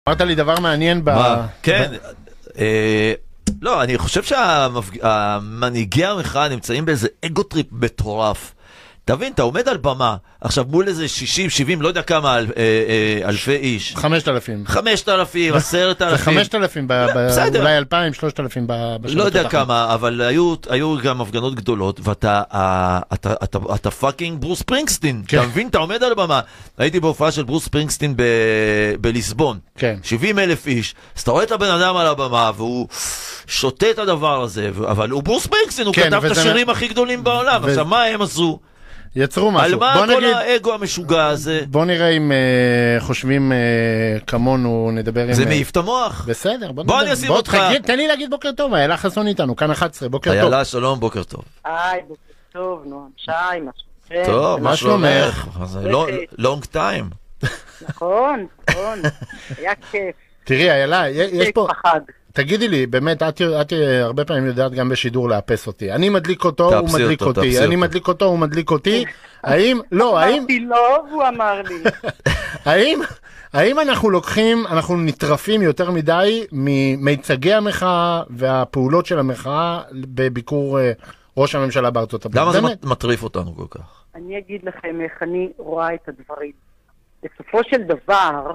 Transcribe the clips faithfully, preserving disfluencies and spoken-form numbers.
אמרת לי דבר מעניין ב... כן, לא, אני חושב שהמנהיגי המחאה נמצאים באיזה אגוטריפ מטורף. תבין, אתה עומד על במה, עכשיו מול איזה שישים, שבעים, לא יודע כמה אלפי איש. חמשת אלפים. חמשת אלפים, עשרת אלפים. חמשת אלפים, אולי אלפיים, שלושת אלפים בשבועות. לא יודע כמה, אבל היו גם הפגנות גדולות, ואתה פאקינג ברוס ספרינגסטין. אתה מבין, אתה עומד על במה. הייתי בהופעה של ברוס ספרינגסטין בליסבון. שבעים אלף איש. אז אתה רואה את הבן אדם על הבמה, והוא שותה את הדבר הזה, אבל הוא ברוס ספרינגסטין, הוא כתב את השירים הכי גדולים בעולם. עכשיו, מה הם עשו? יצרו משהו. על מה כל נגיד, האגו המשוגע הזה? בוא נראה אם uh, חושבים uh, כמונו, נדבר עם... זה מעיף את המוח. בסדר, בוא, בוא נדבר. אני אשים בוא אותך. תגיד, תן לי להגיד בוקר טוב, איילה חסון איתנו, כאן אחת עשרה, בוקר טוב. איילה, שלום, בוקר טוב. היי, בוקר טוב, נועם, שי, מה שלומך? טוב, מה שלומך? לונג טיים. נכון, נכון, היה כיף. תראי, איילה, יש פה... פחד. תגידי לי, באמת, את, את הרבה פעמים יודעת גם בשידור לאפס אותי. אני מדליק אותו, הוא מדליק אותו, אותי. אני מדליק אותו, הוא מדליק אותי. האם, לא, האם... אמרתי לא, הוא אמר לי. האם, האם אנחנו לוקחים, אנחנו נטרפים יותר מדי ממיצגי המחאה והפעולות של המחאה בביקור ראש הממשלה בארצות הברית? למה זה מטריף אותנו כל כך? אני אגיד לכם איך אני רואה את הדברים. בסופו של דבר,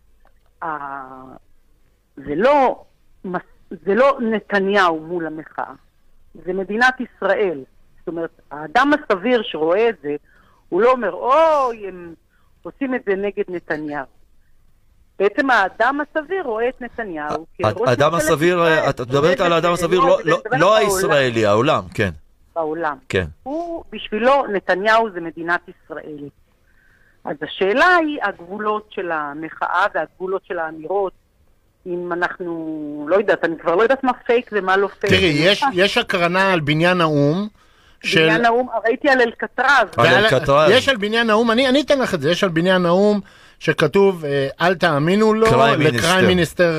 זה לא... זה לא נתניהו מול המחאה, זה מדינת ישראל. זאת אומרת, האדם הסביר שרואה את זה, הוא לא אומר, אוי, הם עושים את זה נגד נתניהו. בעצם האדם הסביר רואה את נתניהו. האדם הסביר, את מדברת על האדם הסביר, לא הישראלי, העולם, כן. בעולם. כן. הוא, בשבילו, נתניהו זה מדינת ישראל. אז השאלה היא הגבולות של המחאה והגבולות של האמירות, אם אנחנו, לא יודעת, אני כבר לא יודעת מה פייק ומה לא פייק. תראי, יש, יש הקרנה על בניין האום, של... בניין האום, ראיתי על אלקטרז. על אלקטרז. יש על בניין האום, אני, אני אתן לך את זה, יש על בניין האום שכתוב, אל תאמינו לו, לקריים מיניסטר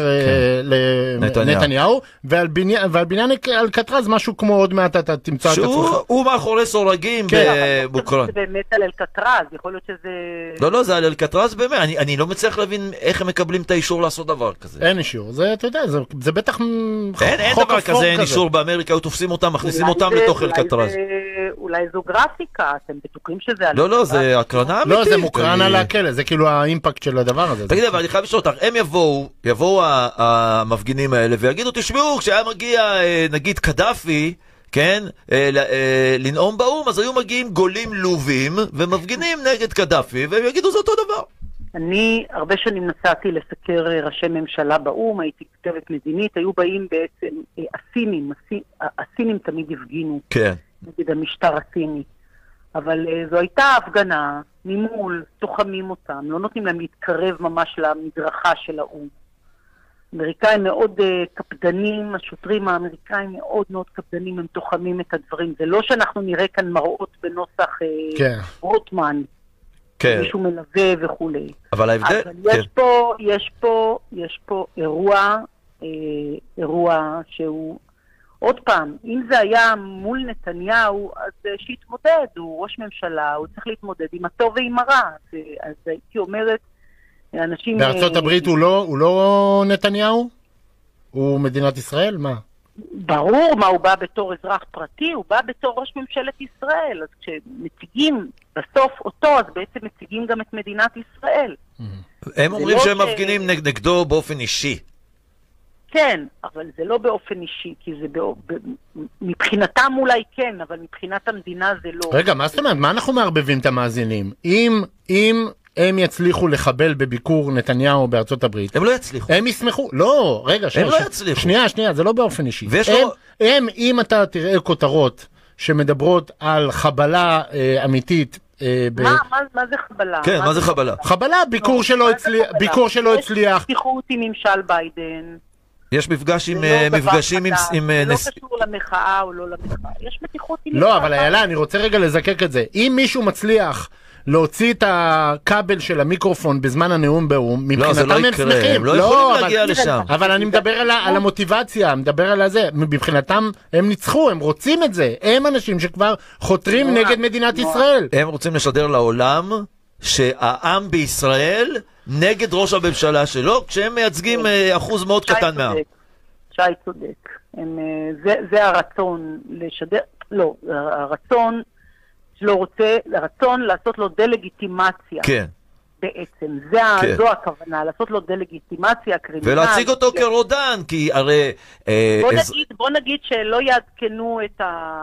לנתניהו, ועל בניין, ועל בניין אלקטרז, משהו כמו עוד מעט אתה תמצא את עצמך. הוא מאחורי סורגים בבוקרן. זה באמת על אלקטרז, יכול להיות שזה... לא, לא, זה על אלקטרז באמת, אני לא מצליח להבין איך הם מקבלים את האישור לעשות דבר כזה. אין אישור, זה, אתה יודע, זה בטח אין דבר כזה, אין אישור באמריקה, תופסים אותם, מכניסים אותם לתוך אלקטרז. אולי זו גרפיקה, אתם בטוחים שזה... לא, לא, זה הקרנה אמיתית. לא, זה מוקרן על הכלא, זה כאילו האימפקט של הדבר הזה. תגיד, אבל אני חייב לשאול אותך, הם יבואו, יבואו המפגינים האלה, ויגידו, תשמעו, כשהיה מגיע, נגיד, קדאפי, כן, לנאום באום, אז היו מגיעים גולים לובים, ומפגינים נגד קדאפי, והם יגידו, זה אותו דבר. אני הרבה שנים נסעתי לסקר ראשי ממשלה באום, הייתי כתבת מדינית, היו באים בעצם הסינים, הסינים תמיד הפגינו. כן. נגד המשטר הסיני. אבל uh, זו הייתה הפגנה, ממול, תוחמים אותם, לא נותנים להם להתקרב ממש למדרכה של האום. אמריקאים מאוד uh, קפדנים, השוטרים האמריקאים מאוד מאוד קפדנים, הם תוחמים את הדברים. זה לא שאנחנו נראה כאן מראות בנוסח uh, כן. רוטמן, כן. מישהו מלווה וכולי. אבל ההבדל... אבל יש, כן. פה, יש, פה, יש פה אירוע, uh, אירוע שהוא... עוד פעם, אם זה היה מול נתניהו, אז שיתמודד, הוא ראש ממשלה, הוא צריך להתמודד עם הטוב ועם הרע. אז הייתי אומרת, אנשים... בארצות הברית הוא לא, הוא לא נתניהו? הוא מדינת ישראל? מה? ברור, מה הוא בא בתור אזרח פרטי, הוא בא בתור ראש ממשלת ישראל. אז כשמציגים בסוף אותו, אז בעצם מציגים גם את מדינת ישראל. הם אומרים שהם מפגינים נגדו באופן אישי. כן, אבל זה לא באופן אישי, כי זה בא... מבחינתם אולי כן, אבל מבחינת המדינה זה לא... רגע, מה זאת אומרת? מה אנחנו מערבבים את המאזינים? אם, אם הם יצליחו לחבל בביקור נתניהו בארצות הברית... הם לא יצליחו. הם ישמחו. לא, רגע, שנייה. הם לא יצליחו. שנייה, שנייה, זה לא באופן אישי. ויש הם, לו... הם, אם אתה תראה כותרות שמדברות על חבלה אה, אמיתית... אה, ב... מה, מה, מה זה חבלה? כן, מה, מה זה חבלה? חבלה, ביקור לא, שלא הצליח... ביקור שלא הצליח. יש פתיחות עם ממשל ביידן. יש מפגש עם מפגשים עם... זה לא קשור למחאה או לא למחאה. יש מתיחות עם... לא, אבל איילה, אני רוצה רגע לזקק את זה. אם מישהו מצליח להוציא את הכבל של המיקרופון בזמן הנאום באום, מבחינתם הם שמחים. הם לא יכולים להגיע לשם. אבל אני מדבר על המוטיבציה, מדבר על זה. מבחינתם הם ניצחו, הם רוצים את זה. הם אנשים שכבר חותרים נגד מדינת ישראל. הם רוצים לשדר לעולם שהעם בישראל נגד ראש הממשלה שלו, כשהם מייצגים אחוז מאוד קטן מהעם. שי צודק. זה, זה הרצון לשדר, לא, הרצון שלא רוצה, הרצון לעשות לו דלגיטימציה. כן. בעצם, זה, כן. זו הכוונה, לעשות לו דלגיטימציה, קרימינל. ולהציג אותו כן. כרודן, כי הרי... בוא, אה, נגיד, בוא נגיד שלא יעדכנו את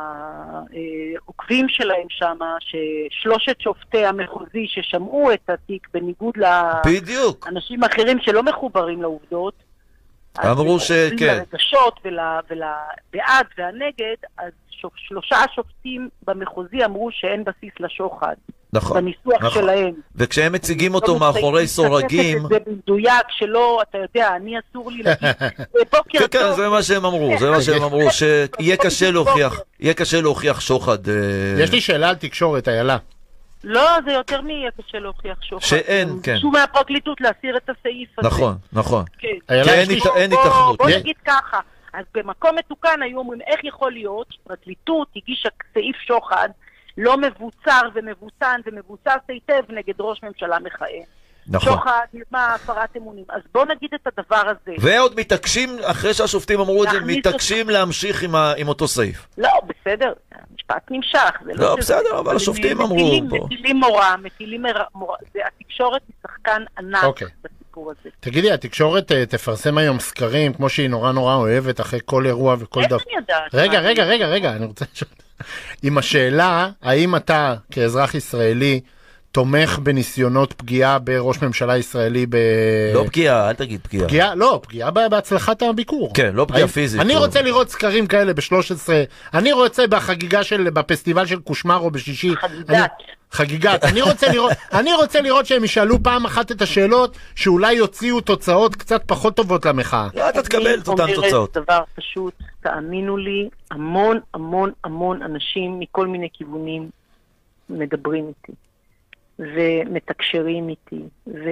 העוקבים שלהם שם, ששלושת שופטי המחוזי ששמעו את התיק, בניגוד לאנשים אחרים שלא מחוברים לעובדות, אמרו שכן. לרגשות ולבעד והנגד, אז שלושה שופטים במחוזי אמרו שאין בסיס לשוחד. נכון. בניסוח נכון. שלהם. וכשהם מציגים אותו מאחורי סורגים... זה במדויק שלא, אתה יודע, אני אסור לי להגיד, בוקר טוב. כן, זה מה שהם אמרו, זה מה שהם אמרו, שיהיה קשה להוכיח, יהיה קשה להוכיח שוחד. יש לי שאלה על תקשורת, איילה. לא, זה יותר מיהיה קשה להוכיח שוחד. שאין, כן. שום מהפרקליטות להסיר את הסעיף הזה. נכון, נכון. כן. אין התכנות. בוא נגיד ככה, אז במקום מתוקן היו אומרים, איך יכול להיות שפרקליטות הגישה סעיף שוחד לא מבוצר ומבוצן ומבוצס היטב נגד ראש ממשלה מכהן. נכון. שוחד, מה, הפרת אמונים. אז בוא נגיד את הדבר הזה. ועוד מתעקשים, אחרי שהשופטים אמרו את זה, מתעקשים את... להמשיך עם, ה... עם אותו סעיף. לא, בסדר, המשפט נמשך. זה לא, לא בסדר, שזה... אבל השופטים אמרו מטילים, פה. מטילים מורה, מטילים מורה. זה, התקשורת היא שחקן ענק okay. בסיפור הזה. תגידי, התקשורת תפרסם היום סקרים, כמו שהיא נורא נורא אוהבת, אחרי כל אירוע וכל דבר. איך אני יודעת? רגע, רגע, רגע, רגע, אני רוצה לשאול. עם השאלה, האם אתה, כאזרח ישראלי, תומך בניסיונות פגיעה בראש ממשלה ישראלי ב... לא פגיעה, אל תגיד פגיעה. פגיעה, לא, פגיעה בהצלחת הביקור. כן, לא פגיעה פיזית. אני רוצה לראות סקרים כאלה ב-שלוש עשרה, אני רוצה בחגיגה של, בפסטיבל של קושמרו בשישי. חגיגת. חגיגת. אני רוצה לראות, אני רוצה לראות שהם ישאלו פעם אחת את השאלות, שאולי יוציאו תוצאות קצת פחות טובות למחאה. לא, אתה תקבל את אותן תוצאות. אני אומרת דבר פשוט, תאמינו לי, המון המון המון אנשים מכל מיני כיוונים מדברים איתי. ומתקשרים איתי,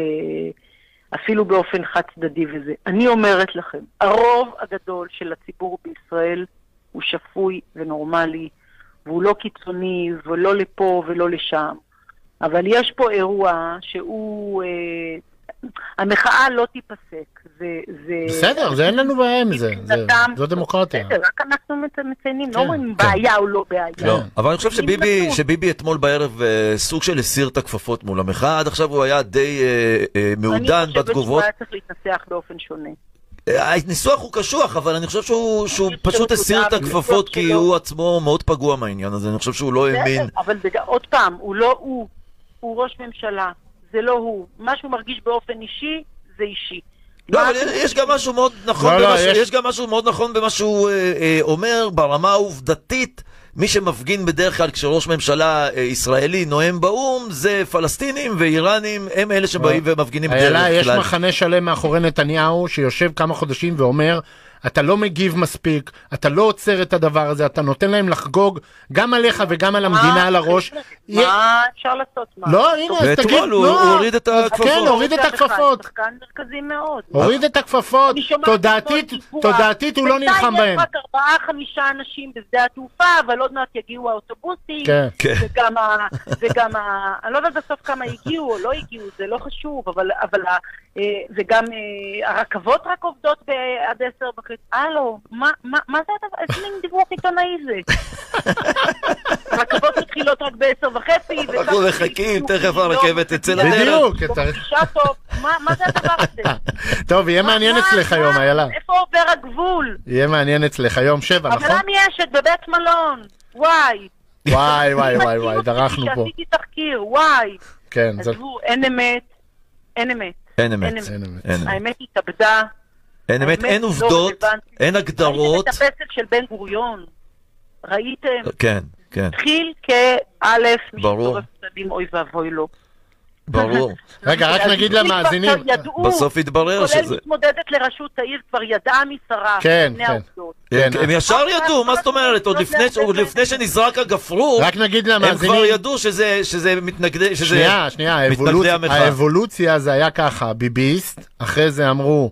ואפילו באופן חד צדדי וזה. אני אומרת לכם, הרוב הגדול של הציבור בישראל הוא שפוי ונורמלי, והוא לא קיצוני, ולא לפה ולא לשם. אבל יש פה אירוע שהוא... אה, המחאה לא תיפסק. זה, זה, בסדר, זה אין לנו בעיה עם זה. זה, זו דמוקרטיה. בסדר, רק אנחנו מציינים, לא אומרים בעיה או לא בעיה. לא, אבל אני חושב שביבי, שביבי אתמול בערב סוג של הסיר את הכפפות מול המחאה, עד עכשיו הוא היה די מעודן בתגובות. אני חושבת שהוא היה צריך להתנסח באופן שונה. הניסוח הוא קשוח, אבל אני חושב שהוא פשוט הסיר את הכפפות כי הוא עצמו מאוד פגוע מהעניין הזה, אני חושב שהוא לא האמין. אבל עוד פעם, הוא לא הוא, הוא ראש ממשלה. זה לא הוא. מה שהוא מרגיש באופן אישי, זה אישי. לא, אבל יש גם משהו מאוד נכון יש גם משהו מאוד נכון במה שהוא אומר, ברמה העובדתית, מי שמפגין בדרך כלל כשראש ממשלה ישראלי נואם באום, זה פלסטינים ואיראנים, הם אלה שבאים ומפגינים בדרך כלל. יש מחנה שלם מאחורי נתניהו, שיושב כמה חודשים ואומר, אתה לא מגיב מספיק, אתה לא עוצר את הדבר הזה, אתה נותן להם לחגוג גם עליך וגם על המדינה על הראש. מה אפשר לעשות? לא, הנה, אז תגיד, ואתמול הוא הוריד את הכפפות. כן, הוריד את הכפפות. שחקן מרכזי מאוד. הוריד את הכפפות. תודעתית הוא לא נלחם בהם. בינתיים יש רק ארבעה, חמישה אנשים בשדה התעופה, אבל עוד מעט יגיעו האוטובוסים. וגם, אני לא יודעת בסוף כמה הגיעו או לא הגיעו, זה לא חשוב, אבל וגם הרכבות רק עובדות עד עשר וחצי. הלו, מה זה הדבר? איזה מין דיווח עיתונאי זה? הרכבות מתחילות רק בעשר וחצי. אנחנו מחכים, תכף הרכבת תצא לדרך. בדיוק. מה זה הדבר הזה? טוב, יהיה מעניין אצלך היום, איילה. איפה עובר הגבול? יהיה מעניין אצלך היום שבע, נכון? אבל אני אשת בבית מלון, וואי. וואי, וואי, וואי, וואי, דרכנו פה. שעשיתי תחקיר, וואי. כן. עזבו, אין אמת, אין אמת. אין אמת. האמת התאבדה. אין אמת, אין עובדות, אין הגדרות. ראיתם את הפסק של בן גוריון? ראיתם? כן, כן. התחיל כאלף, משתורף צדים, אוי ואבוי לו. ברור. רגע, רק נגיד למאזינים. בסוף התברר שזה... כולל מתמודדת לראשות העיר, כבר ידעה משרה. כן, כן. הם ישר ידעו, מה זאת אומרת? עוד לפני שנזרק הגפרור, רק נגיד למאזינים. הם כבר ידעו שזה מתנגדי... שנייה, שנייה, האבולוציה זה היה ככה, ביביסט, אחרי זה אמרו...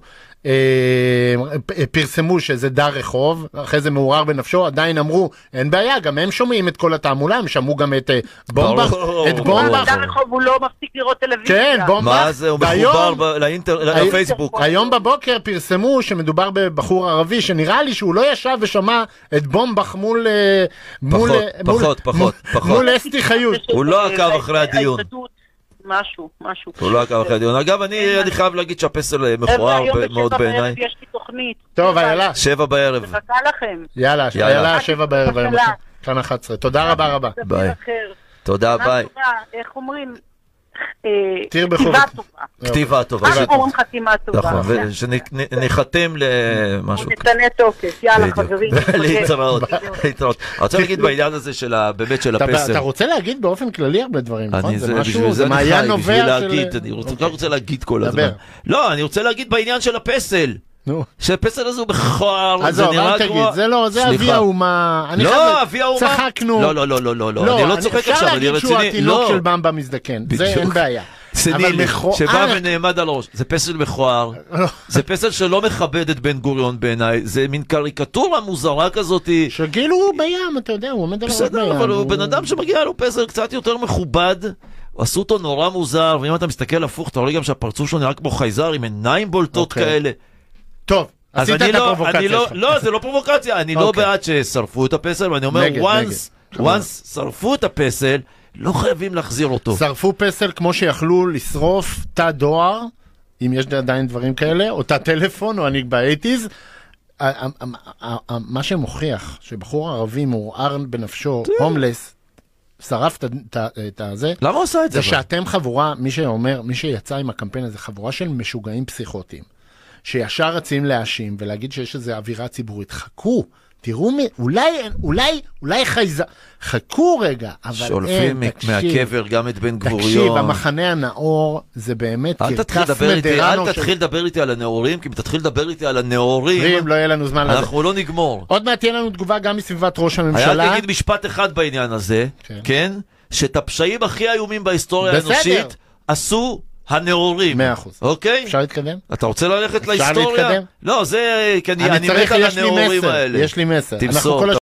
פרסמו שזה דר רחוב, אחרי זה מעורר בנפשו, עדיין אמרו, אין בעיה, גם הם שומעים את כל התעמולה, הם שמעו גם את בומבך, את בומבך. דר רחוב הוא לא מפסיק לראות טלוויזיה. כן, בומבך. מה זה, הוא מחובר לפייסבוק. היום בבוקר פרסמו שמדובר בבחור ערבי, שנראה לי שהוא לא ישב ושמע את בומבך מול... פחות, פחות, פחות. מול אסתי חיות. הוא לא עקב אחרי הדיון. משהו, משהו. הוא לא עקב אחרי הדיון. אגב, אני חייב להגיד שהפסל מכוער מאוד בעיניי. יש לי תוכנית. טוב, איילה. שבע בערב. מחכה לכם. יאללה, איילה, שבע בערב. כאן אחת עשרה. תודה רבה רבה. ביי. תודה, ביי. איך אומרים? כתיבה טובה. כתיבה טובה. איך אומרים חתימה טובה? נכון, ושנחתם למשהו. נתנה תוקף, יאללה חברים. להתראות. להתראות. אני רוצה להגיד בעניין הזה באמת של הפסל. אתה רוצה להגיד באופן כללי הרבה דברים, נכון? זה משהו, זה מעיין נובע של... אני לא רוצה להגיד כל הזמן. לא, אני רוצה להגיד בעניין של הפסל. שהפסל הזה הוא בכוער, זה נראה כמו... זה לא, זה אבי האומה. לא, אבי האומה. צחקנו. לא, לא, לא, לא, לא, אני לא צוחק עכשיו, אני רציני. אפשר להגיד שהוא התינוק של במבה מזדקן, זה אין בעיה. סנילי, שבא ונעמד על ראש. זה פסל מכוער, זה פסל שלא מכבד את בן גוריון בעיניי, זה מין קריקטורה מוזרה כזאת. שגילו הוא בים, אתה יודע, הוא עומד על הראש בים. בסדר, אבל הוא בן אדם שמגיע לו פסל קצת יותר מכובד, עשו אותו נורא מוזר, ואם אתה מסתכל הפוך, אתה רואה גם שהפרצוף שלו נראה כמו חייזר, עם עיניים בולטות כאלה. טוב, עשית את הפרובוקציה שלך. לא, זה לא פרובוקציה, אני לא בעד ששרפו את הפסל, ואני אומר, once שרפו את הפסל, לא חייבים להחזיר אותו. שרפו פסל כמו שיכלו לשרוף תא דואר, אם יש עדיין דברים כאלה, או תא טלפון, או אני ב-שמונים. מה שמוכיח שבחור ערבי מעורער בנפשו, הומלס, שרף את זה. למה עושה את זה? זה שאתם חבורה, מי שאומר, מי שיצא עם הקמפיין הזה, חבורה של משוגעים פסיכוטיים, שישר רצים להאשים ולהגיד שיש איזו אווירה ציבורית. חכו, תראו, אולי, אולי, אולי חייזה, חכו רגע, אבל שולפים מהקבר גם את בן גבוריון. תקשיב, המחנה הנאור זה באמת קרקס מדרנו. אל תתחיל לדבר איתי על הנאורים, כי אם תתחיל לדבר איתי על הנאורים, לא יהיה לנו זמן לזה. אנחנו לא נגמור. עוד מעט תהיה לנו תגובה גם מסביבת ראש הממשלה. היה תגיד משפט אחד בעניין הזה, כן? שאת הפשעים הכי איומים בהיסטוריה האנושית עשו הנאורים. מאה אחוז. אוקיי? אפשר להתקדם? אתה רוצה ללכת להיסטוריה? אפשר להתקדם? לא, זה, כי אני מת על הנאורים האלה. יש לי מסר. תמסור.